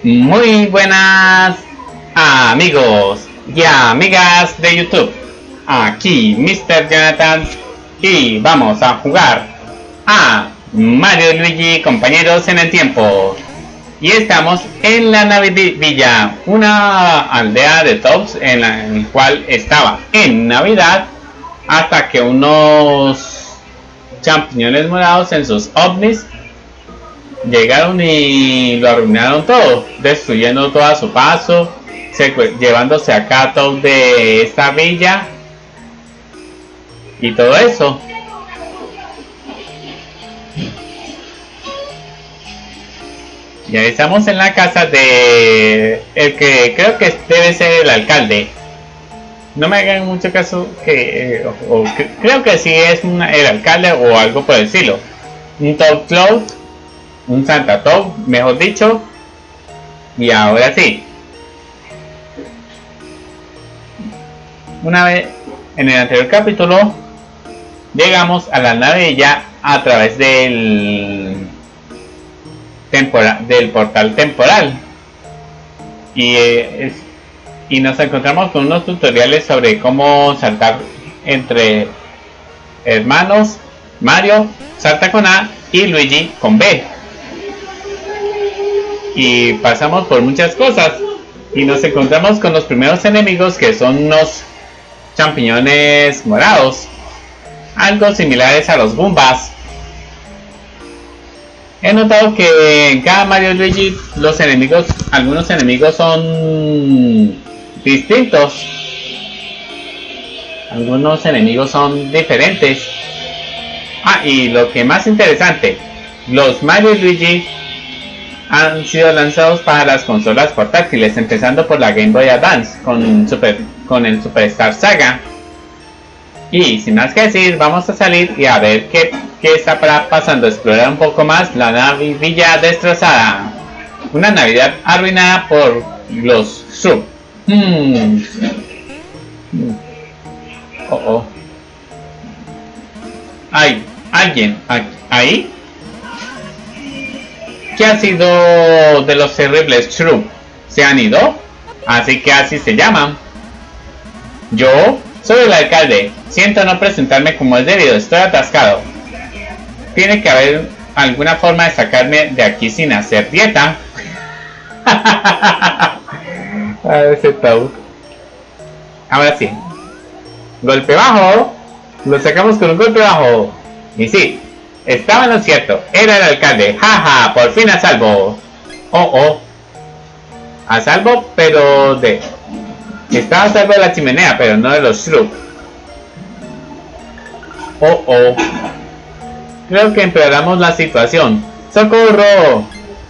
Muy buenas amigos y amigas de YouTube. Aquí Mr. Jonathan y vamos a jugar a Mario y Luigi Compañeros en el Tiempo. Y estamos en la Navidilla, una aldea de Tops en la cual estaba en Navidad hasta que unos champiñones morados en sus ovnis llegaron y lo arruinaron todo, destruyendo todo a su paso, llevándose a Kato de esta villa y todo eso. Y ahí estamos en la casa de el que creo que debe ser el alcalde. No me hagan mucho caso que creo que sí es el alcalde o algo por el estilo. Un Toad Cloud, un Santa Toad, mejor dicho. Y ahora sí, una vez en el anterior capítulo llegamos a la Navidilla a través del portal temporal y nos encontramos con unos tutoriales sobre cómo saltar entre hermanos. Mario salta con A y Luigi con B, y pasamos por muchas cosas y nos encontramos con los primeros enemigos, que son unos champiñones morados, algo similares a los Goombas. He notado que en cada Mario y Luigi algunos enemigos son distintos, algunos enemigos son diferentes. Y lo que más interesante, los Mario y Luigi han sido lanzados para las consolas portátiles, empezando por la Game Boy Advance con el Superstar Saga. Y sin más que decir, vamos a salir y a ver qué está pasando, explorar un poco más la Navidilla destrozada, una Navidad arruinada por los sub. ¿Hay alguien ahí? ¿Qué ha sido de los terribles Shrew? ¿Se han ido? Así que así se llaman. Yo soy el alcalde. Siento no presentarme como es debido. Estoy atascado. Tiene que haber alguna forma de sacarme de aquí sin hacer dieta. Ese Toad. Ahora sí. Golpe bajo. Lo sacamos con un golpe bajo. Y sí, estaba en lo cierto. Era el alcalde. Jaja, por fin a salvo. A salvo, pero estaba a salvo de la chimenea, pero no de los Shrew. Creo que empeoramos la situación. ¡Socorro!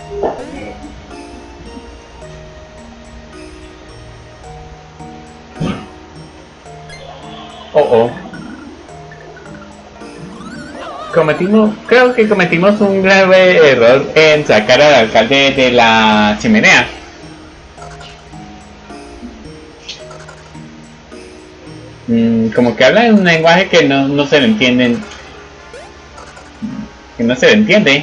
Creo que cometimos un grave error en sacar al alcalde de la chimenea. Como que habla en un lenguaje que no se le entienden. Que no se le entiende.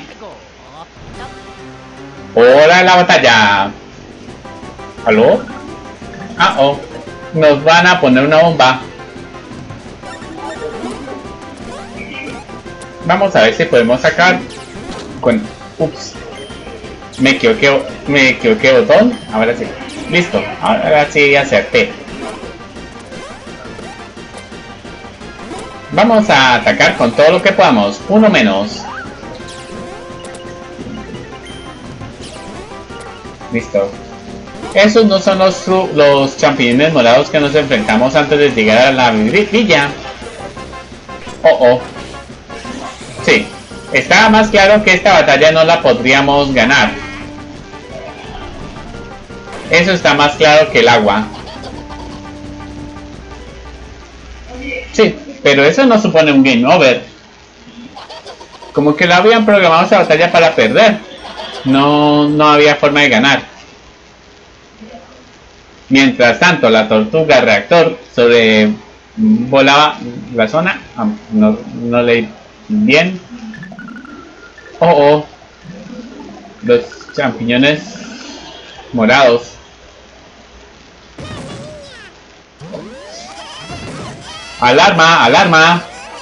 ¡Hora de la batalla! ¿Aló? Nos van a poner una bomba. Vamos a ver si podemos sacar con... Ups. Me equivoqué botón. Ahora sí. Listo. Ahora sí acerté. Vamos a atacar con todo lo que podamos. Uno menos. Listo. Esos no son los champiñones morados que nos enfrentamos antes de llegar a la villa. Sí, estaba más claro que esta batalla no la podríamos ganar. Eso está más claro que el agua. Sí, pero eso no supone un game over. Como que lo habían programado esa batalla para perder. No había forma de ganar. Mientras tanto, la tortuga reactor volaba la zona. No leí bien. Los champiñones morados. Alarma, alarma.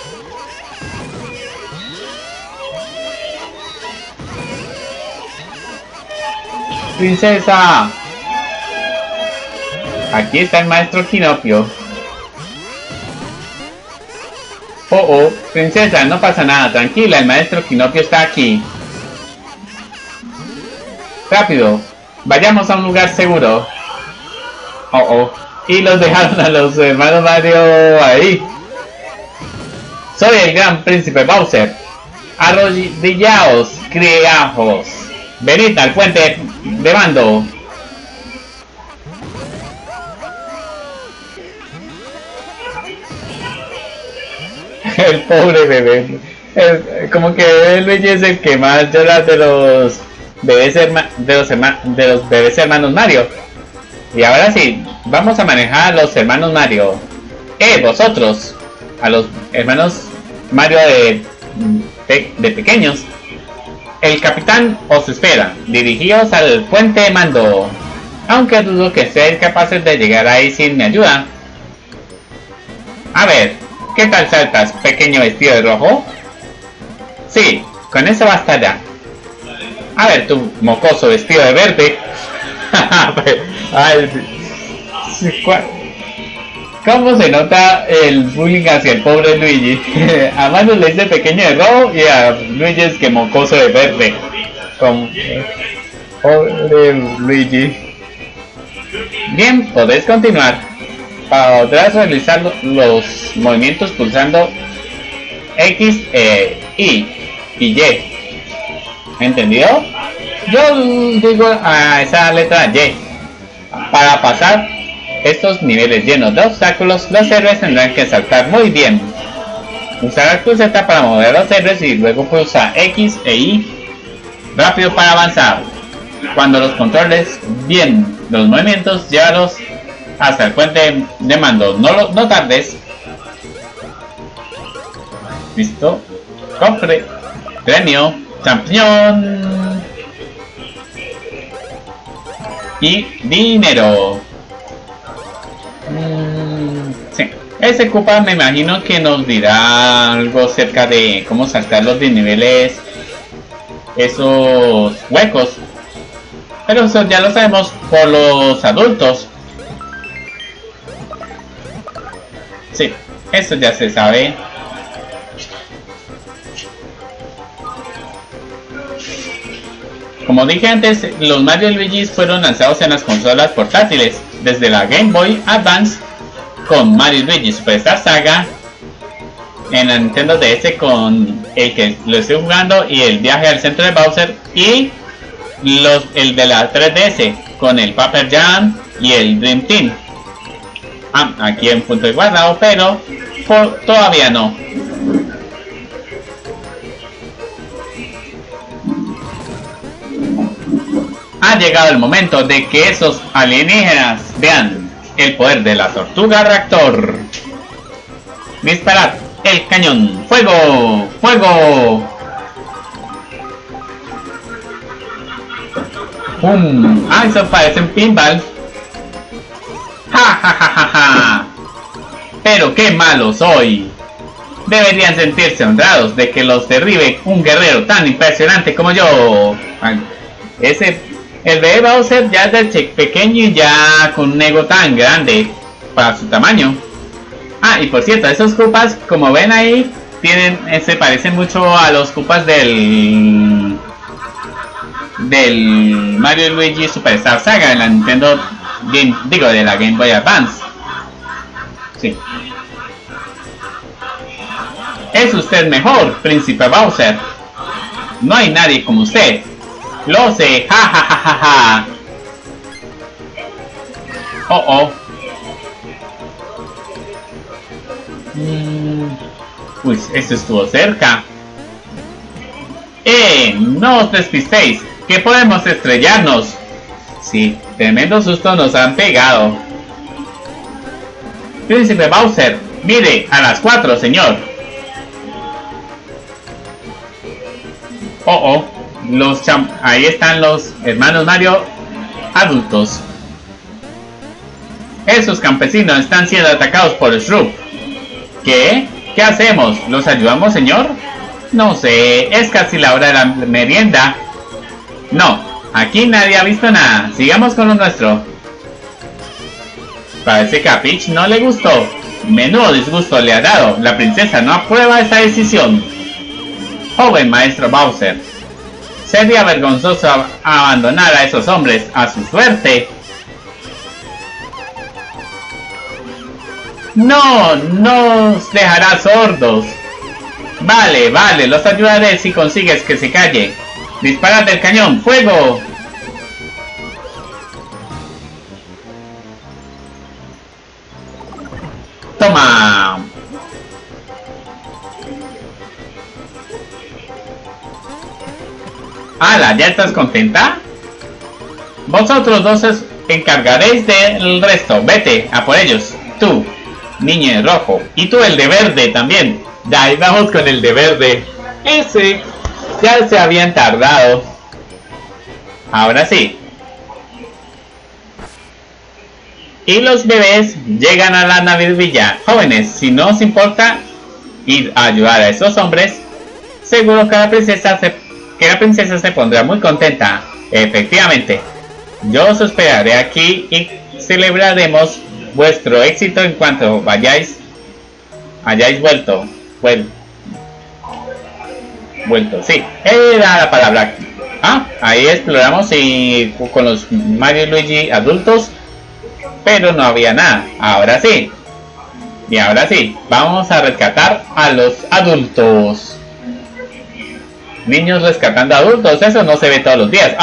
Princesa. Aquí está el maestro Kinopio. Oh, princesa, no pasa nada, tranquila, el maestro Kinopio está aquí. Rápido, vayamos a un lugar seguro. Y los dejaron a los hermanos Mario ahí. Soy el gran príncipe Bowser. Arrodillaos, criajos. Venid al puente de mando. El pobre bebé. Como que Luigi es el que más llora de los bebés de los bebés hermanos Mario. Y ahora sí, vamos a manejar a los hermanos Mario. Vosotros, a los hermanos Mario de pequeños. El capitán os espera. Dirigíos al puente de mando. Aunque dudo que seáis capaces de llegar ahí sin mi ayuda. A ver, ¿qué tal saltas, pequeño vestido de rojo? Sí, con eso basta ya. A ver, tu mocoso vestido de verde. ¿Cómo se nota el bullying hacia el pobre Luigi? A Mario le dice pequeño de rojo y a Luigi es que mocoso de verde. Pobre Luigi. Bien, podéis continuar. Podrás realizar los movimientos pulsando X, Y y Y. ¿Entendido? Yo digo a esa letra Y. Para pasar estos niveles llenos de obstáculos, los héroes tendrán que saltar muy bien. Usará tu Z para mover a los héroes y luego pulsa X e Y rápido para avanzar. Cuando los controles bien los movimientos, llévalos hasta el puente de mando. No tardes. Listo. Cofre. Premio. Campeón. Y dinero. Sí. Ese Koopa me imagino que nos dirá algo acerca de cómo saltar los desniveles, esos huecos. Pero eso ya lo sabemos por los adultos. Sí, eso ya se sabe. Como dije antes, los Mario y Luigi fueron lanzados en las consolas portátiles, desde la Game Boy Advance con Mario y Luigi Superstar Saga, en la Nintendo DS con el que lo estoy jugando y el viaje al centro de Bowser, y el de la 3DS con el Paper Jam y el Dream Team. Aquí en punto de guardado, pero todavía no. Ha llegado el momento de que esos alienígenas vean el poder de la tortuga reactor. Disparad el cañón. ¡Fuego! ¡Fuego! ¡Pum! Eso parece un pinball. ¡Ja, ja, ja, ja, ja! ¡Pero qué malo soy! Deberían sentirse honrados de que los derribe un guerrero tan impresionante como yo. El bebé Bowser ya es de pequeño y ya con un ego tan grande para su tamaño. Y por cierto, esos Koopas, como ven ahí, se parecen mucho a los Koopas del Mario y Luigi Superstar Saga de la Nintendo de la Game Boy Advance. Sí. Es usted mejor, príncipe Bowser. No hay nadie como usted. Lo sé, ja ja ja ja ja. Uy, esto estuvo cerca. No os despistéis, que podemos estrellarnos. Sí, tremendo susto nos han pegado. Príncipe Bowser, mire, a las 4, señor. Ahí están los hermanos Mario adultos. Esos campesinos están siendo atacados por Shroop. ¿Qué? ¿Qué hacemos? ¿Los ayudamos, señor? No sé, es casi la hora de la merienda. No, aquí nadie ha visto nada. Sigamos con lo nuestro. Parece que a Peach no le gustó. Menudo disgusto le ha dado. La princesa no aprueba esa decisión. Joven maestro Bowser. Sería vergonzoso abandonar a esos hombres a su suerte. No, nos dejará sordos. Vale, vale, los ayudaré si consigues que se calle. Disparad el cañón, ¡fuego! Toma. ¡Hala! ¿Ya estás contenta? Vosotros dos os encargaréis del resto. Vete, a por ellos. Tú, niño de rojo. Y tú, el de verde también. Ya, ahí vamos con el de verde. Ese ya se habían tardado. Ahora sí. Y los bebés llegan a la Navidvilla. Jóvenes, si no os importa ir a ayudar a esos hombres, seguro que la princesa se pondrá muy contenta. Efectivamente, yo os esperaré aquí y celebraremos vuestro éxito en cuanto hayáis vuelto, sí, era la palabra. Ahí exploramos y con los Mario y Luigi adultos, pero no había nada. Ahora sí. Y ahora sí, vamos a rescatar a los adultos. Niños rescatando adultos, eso no se ve todos los días.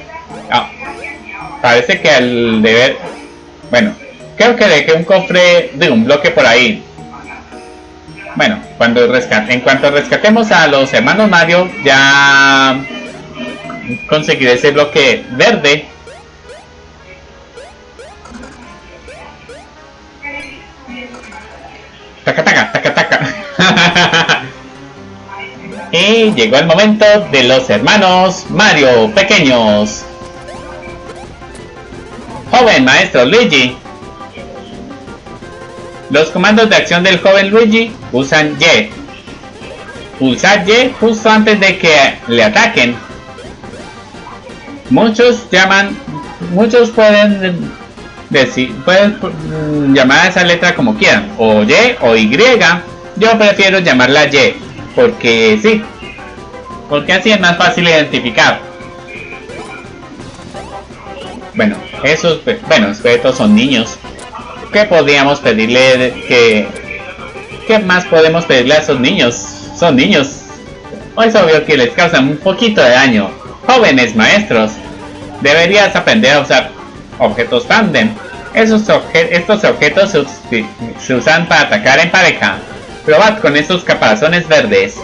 Parece que al deber... Bueno, creo que dejé un cofre de un bloque por ahí. Bueno, en cuanto rescatemos a los hermanos Mario, ya conseguiré ese bloque verde. Taca, taca, taca, taca. Y llegó el momento de los hermanos Mario pequeños. Joven maestro Luigi. Los comandos de acción del joven Luigi usan Y. Pulsar Y justo antes de que le ataquen. Muchos pueden llamar a esa letra como quieran, o Y o Y. Yo prefiero llamarla Y, porque sí, porque así es más fácil identificar. Bueno, estos son niños. ¿Qué podríamos pedirle? ¿Qué más podemos pedirle a esos niños? Son niños. Es obvio que les causan un poquito de daño. Jóvenes maestros, deberías aprender a usar objetos tándem. Estos objetos se usan para atacar en pareja. Probad con estos caparazones verdes.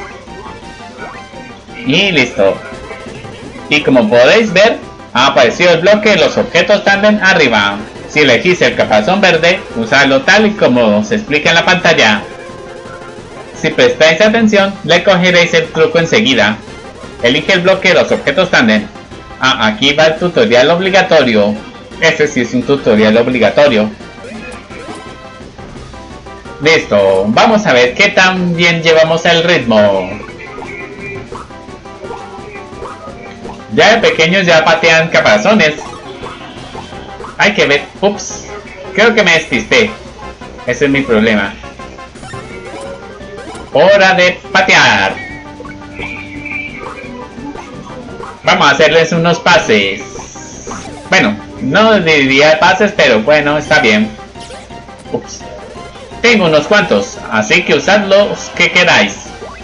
Y listo. Y como podéis ver, ha aparecido el bloque de los objetos tándem arriba. Si elegís el caparazón verde, usadlo tal y como se explica en la pantalla. Si prestáis atención, le cogeréis el truco enseguida. Elige el bloque de los objetos tándem. Aquí va el tutorial obligatorio. Este sí es un tutorial obligatorio. Listo, vamos a ver qué tan bien llevamos el ritmo. Ya de pequeños ya patean caparazones. Hay que ver. Ups, creo que me despisté. Ese es mi problema. Hora de patear. Vamos a hacerles unos pases. Bueno, no diría pases, pero bueno, está bien. Ups. Tengo unos cuantos, así que usad los que queráis.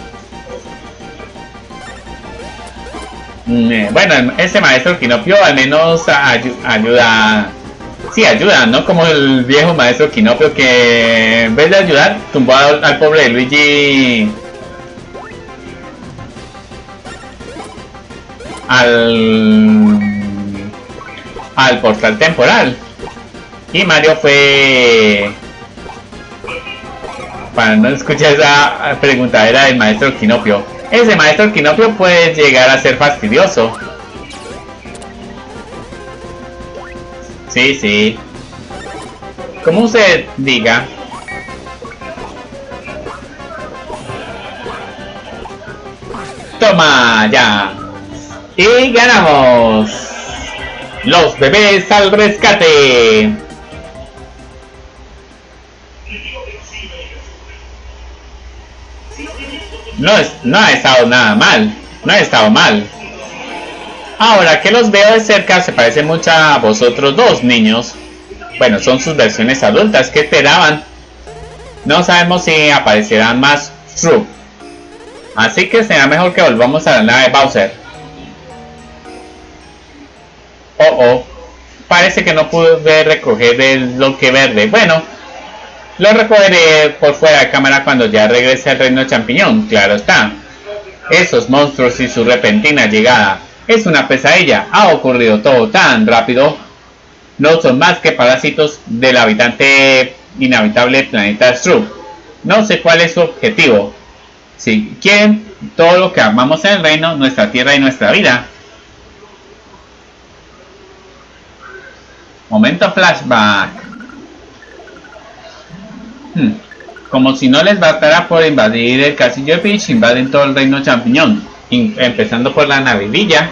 Bueno, ese maestro Quinopio al menos ayuda. Sí, ayuda, no como el viejo maestro Quinopio que en vez de ayudar tumbó al pobre Luigi al portal temporal. Y Mario fue... Para no escuchar esa preguntadera del maestro Quinopio. Ese maestro Quinopio puede llegar a ser fastidioso. Sí, sí. Como usted diga. Toma, ya. Y ganamos. Los bebés al rescate. No ha estado nada mal. No ha estado mal. Ahora que los veo de cerca se parecen mucho a vosotros dos, niños. Bueno, son sus versiones adultas. ¿Qué esperaban? No sabemos si aparecerán más Shroop. Así que será mejor que volvamos a la nave Bowser. Oh. Parece que no pude recoger el bloque verde. Bueno, lo recogeré por fuera de cámara cuando ya regrese al reino champiñón. Claro está. Esos monstruos y su repentina llegada. Es una pesadilla. Ha ocurrido todo tan rápido. No son más que parásitos del inhabitable planeta Shroop. No sé cuál es su objetivo. Si quieren todo lo que amamos en el reino, nuestra tierra y nuestra vida. Momento flashback. Como si no les bastara por invadir el castillo de Peach, invaden todo el reino champiñón, empezando por la navidilla.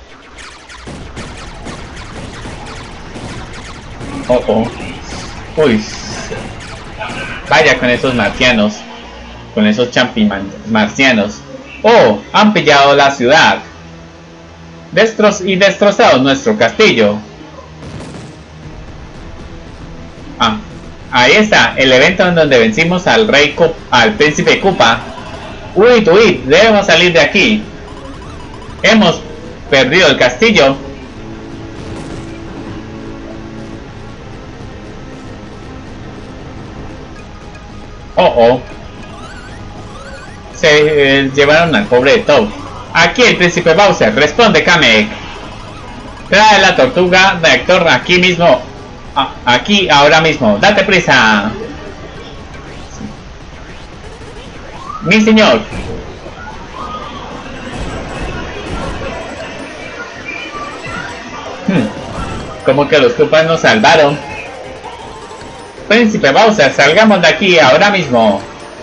Uy. Vaya con esos marcianos. Con esos marcianos. Oh, han pillado la ciudad. Destrozado nuestro castillo. Ahí está, el evento en donde vencimos al príncipe Koopa. Huid, debemos salir de aquí. Hemos perdido el castillo. Se llevaron al pobre Toad. Aquí el príncipe Bowser, responde Kamek. Trae la tortuga reactor aquí mismo. Aquí, ahora mismo, date prisa. Mi señor. Como que los Koopas nos salvaron. Príncipe Bowser, salgamos de aquí ahora mismo.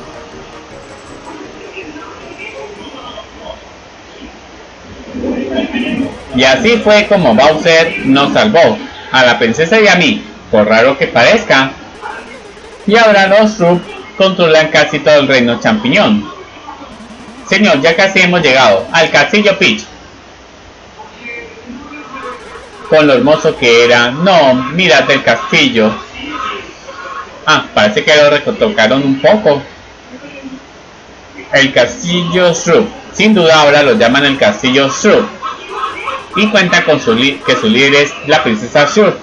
Y así fue como Bowser nos salvó. A la princesa y a mí, por raro que parezca. Y ahora los Shroop controlan casi todo el reino champiñón. Señor, ya casi hemos llegado al castillo Peach. Con lo hermoso que era. No, mírate el castillo. Parece que lo retocaron un poco. El castillo Shroop. Sin duda ahora lo llaman el castillo Shroop. Y cuenta con que su líder es la princesa Shroop.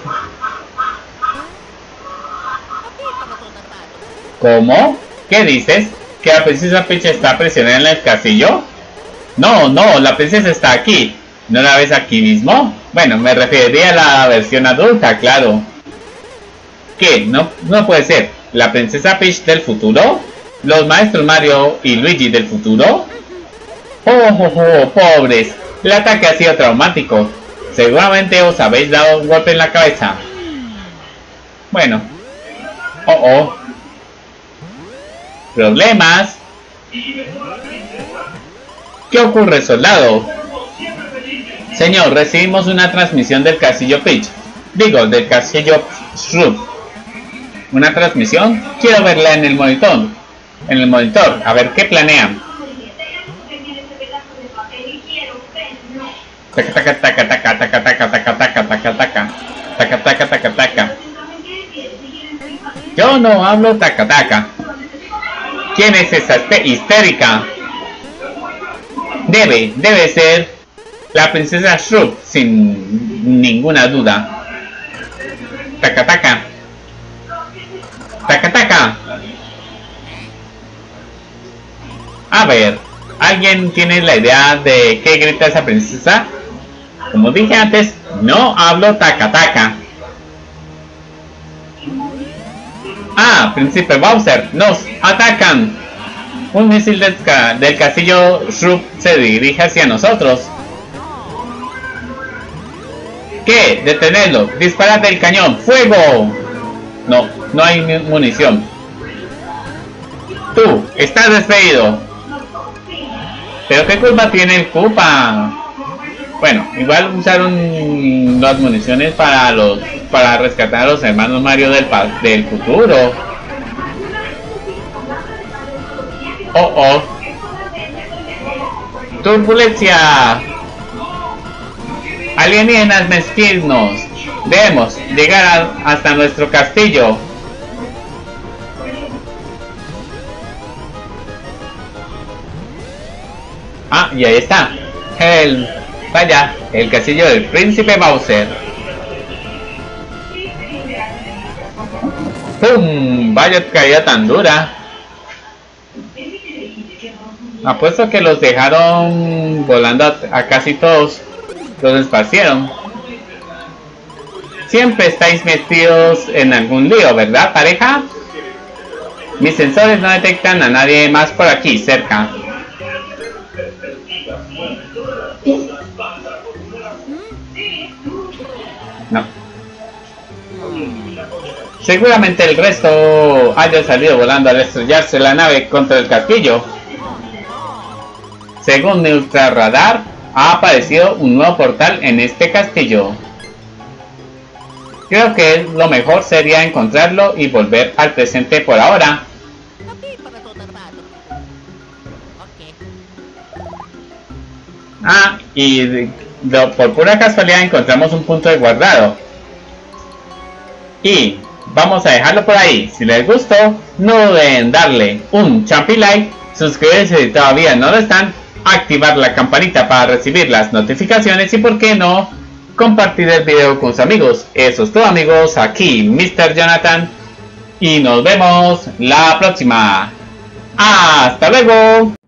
¿Cómo? ¿Qué dices? ¿Que la princesa Peach está prisionera en el castillo? No, la princesa está aquí. ¿No la ves aquí mismo? Bueno, me referiría a la versión adulta, claro. ¿Qué? No puede ser. ¿La princesa Peach del futuro? ¿Los maestros Mario y Luigi del futuro? Pobres. El ataque ha sido traumático. Seguramente os habéis dado un golpe en la cabeza. Bueno. ¿Problemas? ¿Qué ocurre, soldado? Señor, recibimos una transmisión del castillo Peach. Digo, del castillo Shroop. ¿Una transmisión? Quiero verla en el monitor. A ver qué planean. Yo no hablo taca. ¿Quién es esa histérica? Debe ser la princesa Shroop, sin ninguna duda. Taca. A ver, ¿alguien tiene la idea de qué grita esa princesa? Como dije antes, no hablo taca. Príncipe Bowser, nos atacan. Un misil del castillo Shroop se dirige hacia nosotros. ¿Qué? Detenerlo. Disparad del cañón. ¡Fuego! No, no hay munición. Tú, estás despedido. ¿Pero qué culpa tiene el Koopa? Bueno, igual usaron las municiones para rescatar a los hermanos Mario del futuro. Oh, oh. Turbulencia. Alienígenas mezquinos. Debemos llegar hasta nuestro castillo. Ah, y ahí está. Vaya, el castillo del príncipe Bowser. ¡Pum! Vaya caída tan dura. Apuesto que los dejaron volando a casi todos. Los esparcieron. Siempre estáis metidos en algún lío, ¿verdad, pareja? Mis sensores no detectan a nadie más por aquí, cerca. No. Seguramente el resto haya salido volando al estrellarse la nave contra el castillo. Según mi ultrarradar, ha aparecido un nuevo portal en este castillo. Creo que lo mejor sería encontrarlo y volver al presente por ahora. Ah, y por pura casualidad encontramos un punto de guardado. Y vamos a dejarlo por ahí. Si les gustó, no duden en darle un champi like, suscribirse si todavía no lo están, activar la campanita para recibir las notificaciones y, por qué no, compartir el video con sus amigos. Eso es todo, amigos. Aquí Mr. Jonathan y nos vemos la próxima. ¡Hasta luego!